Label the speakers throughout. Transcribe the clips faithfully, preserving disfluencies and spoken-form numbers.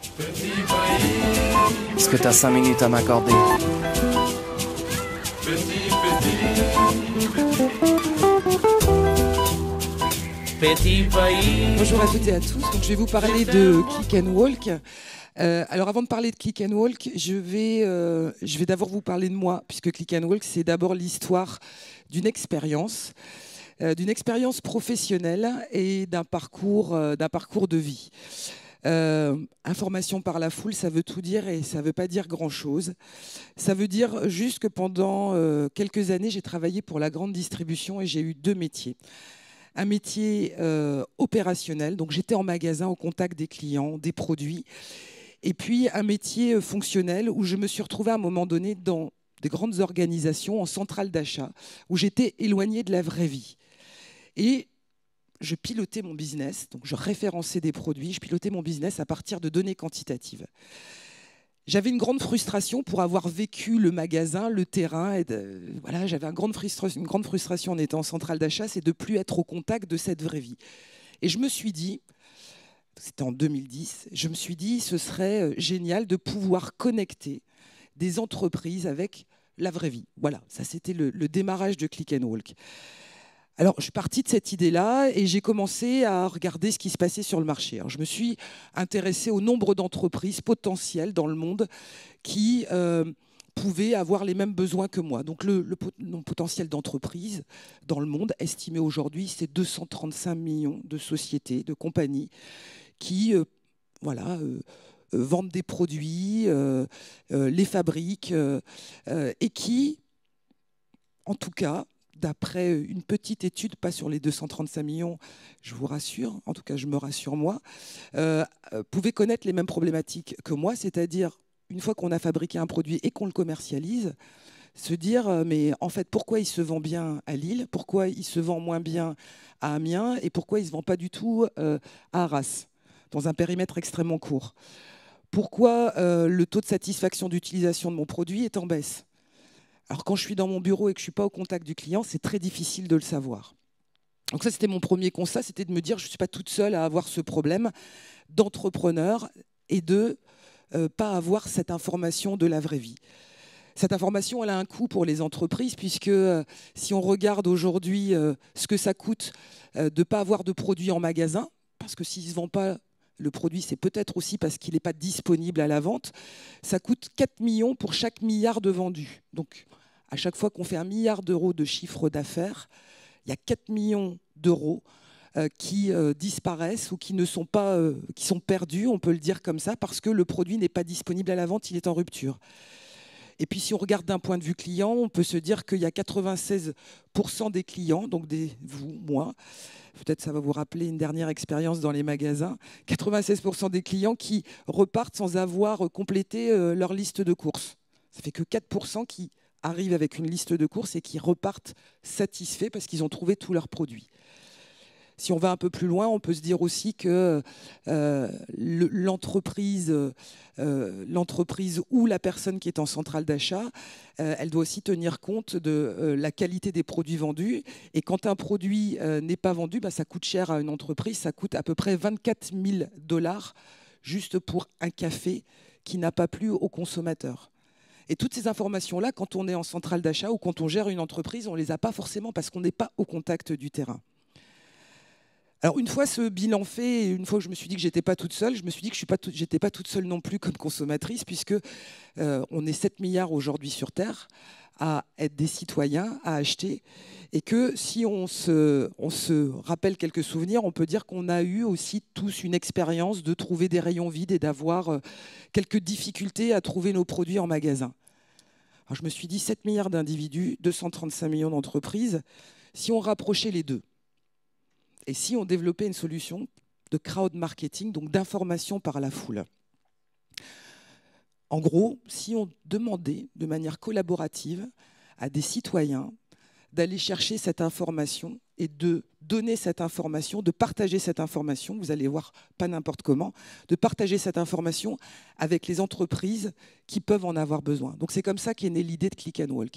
Speaker 1: Est-ce que tu as cinq minutes à m'accorder?
Speaker 2: Petit pays.
Speaker 3: Bonjour à toutes et à tous. Donc, je vais vous parler de Click and Walk. Euh, alors avant de parler de Click and Walk, je vais, euh, je vais d'abord vous parler de moi, puisque Click and Walk, c'est d'abord l'histoire d'une expérience, euh, d'une expérience professionnelle et d'un parcours, euh, d'un parcours de vie. Euh, information par la foule, ça veut tout dire et ça ne veut pas dire grand-chose. Ça veut dire juste que pendant euh, quelques années, j'ai travaillé pour la grande distribution et j'ai eu deux métiers. Un métier euh, opérationnel, donc j'étais en magasin au contact des clients, des produits, et puis un métier fonctionnel où je me suis retrouvée à un moment donné dans des grandes organisations, en centrale d'achat, où j'étais éloignée de la vraie vie. Et je pilotais mon business, donc je référençais des produits, je pilotais mon business à partir de données quantitatives. J'avais une grande frustration pour avoir vécu le magasin, le terrain. Et de, voilà, j'avais une grande, frustration, une grande frustration en étant en centrale d'achat, c'est de ne plus être au contact de cette vraie vie. Et je me suis dit, c'était en deux mille dix, je me suis dit ce serait génial de pouvoir connecter des entreprises avec la vraie vie. Voilà, ça c'était le, le démarrage de Click and Walk. Alors, je suis partie de cette idée-là et j'ai commencé à regarder ce qui se passait sur le marché. Alors, je me suis intéressée au nombre d'entreprises potentielles dans le monde qui euh, pouvaient avoir les mêmes besoins que moi. Donc, le, le, le potentiel d'entreprises dans le monde, estimé aujourd'hui, c'est deux cent trente-cinq millions de sociétés, de compagnies qui euh, voilà, euh, euh, vendent des produits, euh, euh, les fabriquent euh, euh, et qui, en tout cas, d'après une petite étude, pas sur les deux cent trente-cinq millions, je vous rassure, en tout cas je me rassure moi, euh, pouvaient connaître les mêmes problématiques que moi, c'est-à-dire une fois qu'on a fabriqué un produit et qu'on le commercialise, se dire mais en fait pourquoi il se vend bien à Lille, pourquoi il se vend moins bien à Amiens et pourquoi il ne se vend pas du tout euh, à Arras, dans un périmètre extrêmement court. Pourquoi euh, le taux de satisfaction d'utilisation de mon produit est en baisse. Alors quand je suis dans mon bureau et que je ne suis pas au contact du client, c'est très difficile de le savoir. Donc ça, c'était mon premier constat, c'était de me dire je ne suis pas toute seule à avoir ce problème d'entrepreneur et de ne euh, pas avoir cette information de la vraie vie. Cette information, elle a un coût pour les entreprises, puisque euh, si on regarde aujourd'hui euh, ce que ça coûte euh, de ne pas avoir de produit en magasin, parce que s'il ne se vend pas, le produit, c'est peut-être aussi parce qu'il n'est pas disponible à la vente, ça coûte quatre millions pour chaque milliard de vendus. Donc, à chaque fois qu'on fait un milliard d'euros de chiffre d'affaires, il y a quatre millions d'euros euh, qui euh, disparaissent ou qui, ne sont pas, euh, qui sont perdus, on peut le dire comme ça, parce que le produit n'est pas disponible à la vente, il est en rupture. Et puis si on regarde d'un point de vue client, on peut se dire qu'il y a quatre-vingt-seize pour cent des clients, donc des, vous, moi, peut-être ça va vous rappeler une dernière expérience dans les magasins, quatre-vingt-seize pour cent des clients qui repartent sans avoir complété euh, leur liste de courses. Ça fait que quatre pour cent qui arrivent avec une liste de courses et qui repartent satisfaits parce qu'ils ont trouvé tous leurs produits. Si on va un peu plus loin, on peut se dire aussi que euh, l'entreprise, euh, l'entreprise ou la personne qui est en centrale d'achat, euh, elle doit aussi tenir compte de euh, la qualité des produits vendus. Et quand un produit euh, n'est pas vendu, bah, ça coûte cher à une entreprise, ça coûte à peu près vingt-quatre mille dollars juste pour un café qui n'a pas plu au consommateur. Et toutes ces informations-là, quand on est en centrale d'achat ou quand on gère une entreprise, on ne les a pas forcément parce qu'on n'est pas au contact du terrain. Alors une fois ce bilan fait, et une fois que je me suis dit que je n'étais pas toute seule, je me suis dit que je n'étais pas toute seule non plus comme consommatrice, puisque euh, on est sept milliards aujourd'hui sur Terre à être des citoyens, à acheter, et que si on se, on se rappelle quelques souvenirs, on peut dire qu'on a eu aussi tous une expérience de trouver des rayons vides et d'avoir euh, quelques difficultés à trouver nos produits en magasin. Alors je me suis dit sept milliards d'individus, deux cent trente-cinq millions d'entreprises, si on rapprochait les deux, et si on développait une solution de crowd marketing, donc d'information par la foule. En gros, si on demandait de manière collaborative à des citoyens d'aller chercher cette information et de donner cette information, de partager cette information, vous allez voir, pas n'importe comment, de partager cette information avec les entreprises qui peuvent en avoir besoin. Donc c'est comme ça qu'est née l'idée de Click and Walk.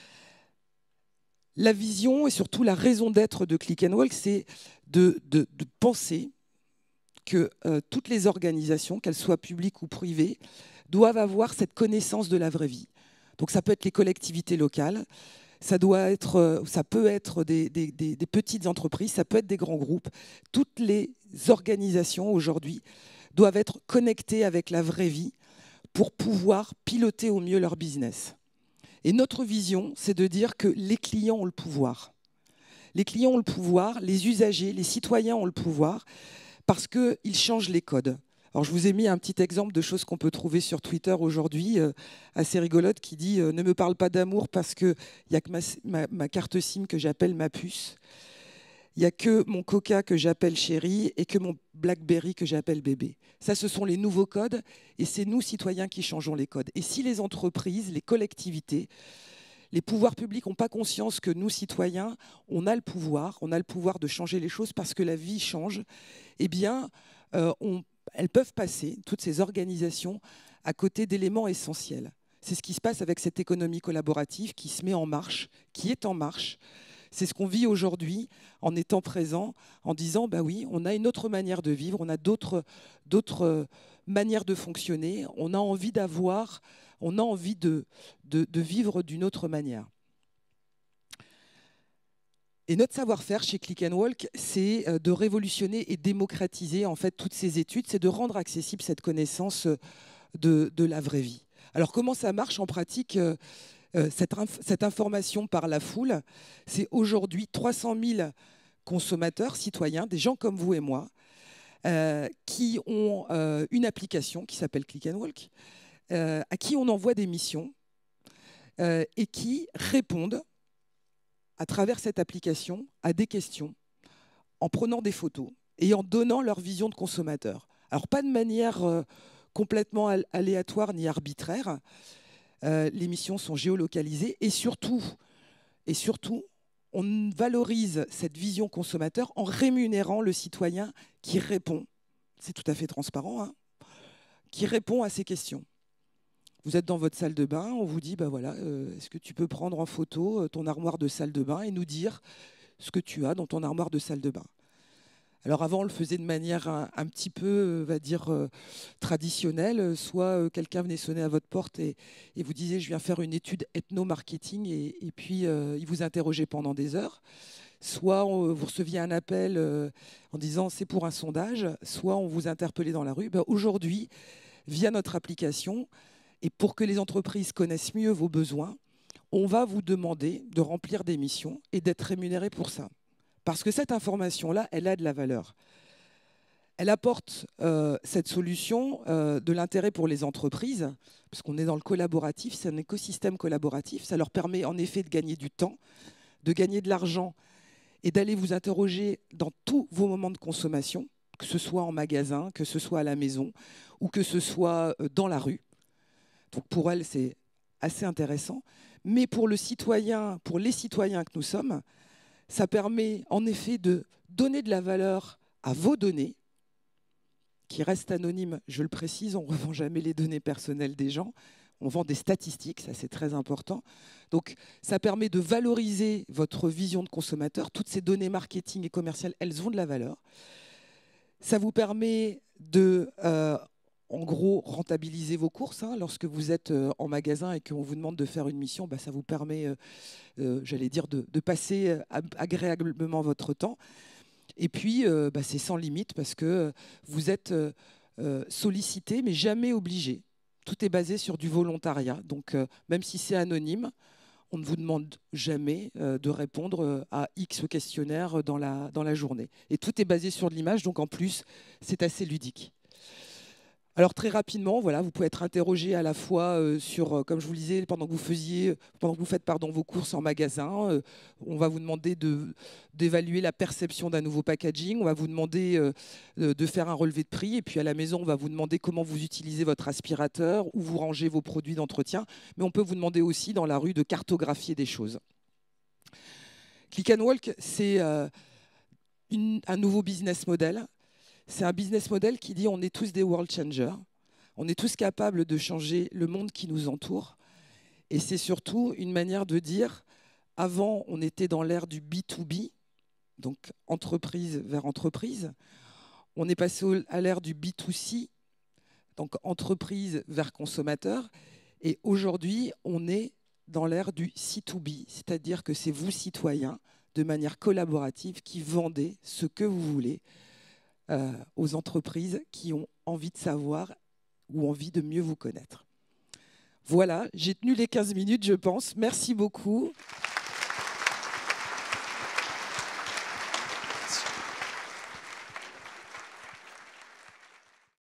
Speaker 3: La vision et surtout la raison d'être de Click and Walk, c'est de, de, de penser que euh, toutes les organisations, qu'elles soient publiques ou privées, doivent avoir cette connaissance de la vraie vie. Donc ça peut être les collectivités locales, ça, doit être, ça peut être des, des, des, des petites entreprises, ça peut être des grands groupes. Toutes les organisations aujourd'hui doivent être connectées avec la vraie vie pour pouvoir piloter au mieux leur business. Et notre vision, c'est de dire que les clients ont le pouvoir. Les clients ont le pouvoir, les usagers, les citoyens ont le pouvoir parce qu'ils changent les codes. Alors, je vous ai mis un petit exemple de choses qu'on peut trouver sur Twitter aujourd'hui, euh, assez rigolote, qui dit euh, « Ne me parle pas d'amour parce qu'il n'y a que ma, ma, ma carte SIM que j'appelle ma puce. Il n'y a que mon Coca que j'appelle chéri et que mon Blackberry que j'appelle bébé. » Ça, ce sont les nouveaux codes et c'est nous, citoyens, qui changeons les codes. Et si les entreprises, les collectivités, les pouvoirs publics n'ont pas conscience que nous, citoyens, on a le pouvoir, on a le pouvoir de changer les choses parce que la vie change, eh bien, euh, on elles peuvent passer, toutes ces organisations, à côté d'éléments essentiels. C'est ce qui se passe avec cette économie collaborative qui se met en marche, qui est en marche. C'est ce qu'on vit aujourd'hui en étant présent, en disant bah oui, on a une autre manière de vivre, on a d'autres d'autres manières de fonctionner, on a envie d'avoir, on a envie de, de, de vivre d'une autre manière. Et notre savoir-faire chez Click and Walk, c'est de révolutionner et démocratiser en fait toutes ces études, c'est de rendre accessible cette connaissance de, de la vraie vie. Alors comment ça marche en pratique euh, cette, cette information par la foule? C'est aujourd'hui trois cent mille consommateurs, citoyens, des gens comme vous et moi, euh, qui ont euh, une application qui s'appelle Click and Walk, euh, à qui on envoie des missions euh, et qui répondent à travers cette application, à des questions, en prenant des photos et en donnant leur vision de consommateur. Alors, pas de manière euh, complètement aléatoire ni arbitraire. Euh, les missions sont géolocalisées et surtout, et surtout, on valorise cette vision consommateur en rémunérant le citoyen qui répond, c'est tout à fait transparent, hein, qui répond à ces questions. Vous êtes dans votre salle de bain, on vous dit, bah voilà, euh, est-ce que tu peux prendre en photo ton armoire de salle de bain et nous dire ce que tu as dans ton armoire de salle de bain. Alors avant, on le faisait de manière un, un petit peu, on va dire, euh, traditionnelle. Soit euh, quelqu'un venait sonner à votre porte et, et vous disait, je viens faire une étude ethno-marketing et, et puis euh, il vous interrogeait pendant des heures. Soit on, vous receviez un appel euh, en disant, c'est pour un sondage. Soit on vous interpellait dans la rue. Ben, aujourd'hui, via notre application, et pour que les entreprises connaissent mieux vos besoins, on va vous demander de remplir des missions et d'être rémunéré pour ça. Parce que cette information-là, elle a de la valeur. Elle apporte euh, cette solution euh, de l'intérêt pour les entreprises, parce qu'on est dans le collaboratif, c'est un écosystème collaboratif. Ça leur permet en effet de gagner du temps, de gagner de l'argent et d'aller vous interroger dans tous vos moments de consommation, que ce soit en magasin, que ce soit à la maison ou que ce soit dans la rue. Donc pour elle, c'est assez intéressant. Mais pour le citoyen, pour les citoyens que nous sommes, ça permet en effet de donner de la valeur à vos données, qui restent anonymes, je le précise, on ne revend jamais les données personnelles des gens, on vend des statistiques, ça c'est très important. Donc ça permet de valoriser votre vision de consommateur. Toutes ces données marketing et commerciales, elles ont de la valeur. Ça vous permet de... Euh, en gros, rentabiliser vos courses. Hein. Lorsque vous êtes euh, en magasin et qu'on vous demande de faire une mission, bah, ça vous permet, euh, euh, j'allais dire, de, de passer euh, agréablement votre temps. Et puis, euh, bah, c'est sans limite parce que vous êtes euh, euh, sollicité, mais jamais obligé. Tout est basé sur du volontariat. Donc, euh, même si c'est anonyme, on ne vous demande jamais euh, de répondre à X questionnaires dans la, dans la journée. Et tout est basé sur de l'image, donc en plus, c'est assez ludique. Alors très rapidement, voilà, vous pouvez être interrogé à la fois euh, sur, euh, comme je vous le disais, pendant que vous faisiez, pendant que vous faites pardon, vos courses en magasin, euh, on va vous demander de, d'évaluer la perception d'un nouveau packaging, on va vous demander euh, de faire un relevé de prix, et puis à la maison, on va vous demander comment vous utilisez votre aspirateur, où vous rangez vos produits d'entretien, mais on peut vous demander aussi dans la rue de cartographier des choses. Click and Walk, c'est euh, une, un nouveau business model. C'est un business model qui dit on est tous des world changers, on est tous capables de changer le monde qui nous entoure. Et c'est surtout une manière de dire, avant on était dans l'ère du B to B, donc entreprise vers entreprise. On est passé au, à l'ère du B deux C, donc entreprise vers consommateur. Et aujourd'hui, on est dans l'ère du C deux B, c'est-à-dire que c'est vous, citoyens, de manière collaborative, qui vendez ce que vous voulez euh, aux entreprises qui ont envie de savoir ou envie de mieux vous connaître. Voilà, j'ai tenu les quinze minutes, je pense. Merci beaucoup.